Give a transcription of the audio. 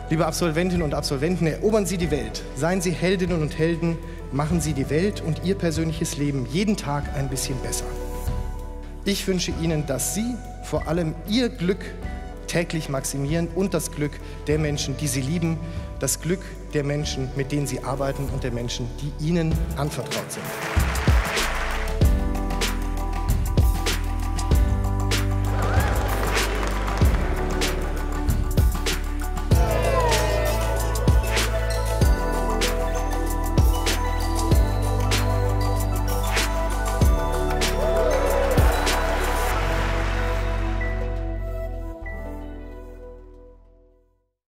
Liebe Absolventinnen und Absolventen, erobern Sie die Welt. Seien Sie Heldinnen und Helden, machen Sie die Welt und Ihr persönliches Leben jeden Tag ein bisschen besser. Ich wünsche Ihnen, dass Sie vor allem Ihr Glück täglich maximieren und das Glück der Menschen, die Sie lieben, das Glück der Menschen, mit denen Sie arbeiten und der Menschen, die Ihnen anvertraut sind.